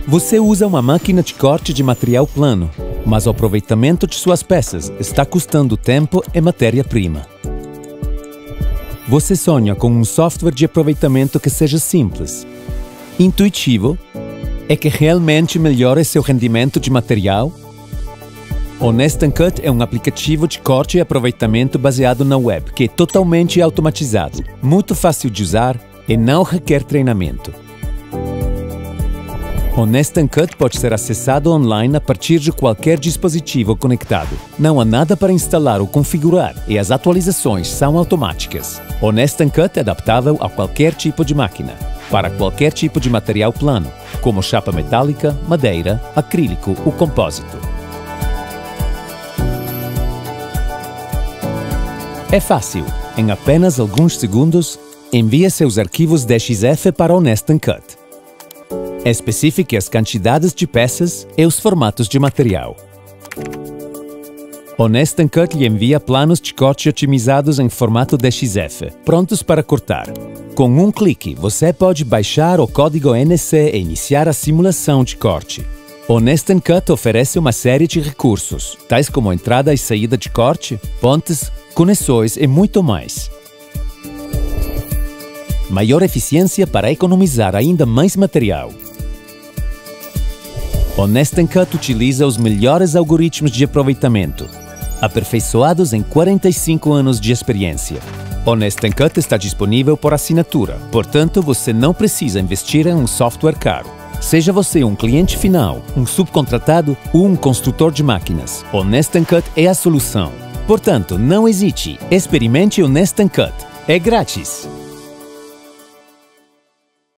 Você usa uma máquina de corte de material plano, mas o aproveitamento de suas peças está custando tempo e matéria-prima. Você sonha com um software de aproveitamento que seja simples, intuitivo e que realmente melhore seu rendimento de material? O Nest & Cut é um aplicativo de corte e aproveitamento baseado na web, que é totalmente automatizado, muito fácil de usar e não requer treinamento. O Nest & Cut pode ser acessado online a partir de qualquer dispositivo conectado. Não há nada para instalar ou configurar e as atualizações são automáticas. O Nest & Cut é adaptável a qualquer tipo de máquina, para qualquer tipo de material plano, como chapa metálica, madeira, acrílico ou compósito. É fácil. Em apenas alguns segundos, envie seus arquivos DXF para o Nest & Cut. Especifique as quantidades de peças e os formatos de material. O Nest & Cut lhe envia planos de corte otimizados em formato DXF, prontos para cortar. Com um clique, você pode baixar o código NC e iniciar a simulação de corte. O Nest & Cut oferece uma série de recursos, tais como entrada e saída de corte, pontes, conexões e muito mais. Maior eficiência para economizar ainda mais material. O Nest & Cut utiliza os melhores algoritmos de aproveitamento, aperfeiçoados em 45 anos de experiência. O Nest & Cut está disponível por assinatura, portanto você não precisa investir em um software caro. Seja você um cliente final, um subcontratado ou um construtor de máquinas, o Nest & Cut é a solução. Portanto, não hesite, experimente o Nest & Cut. É grátis!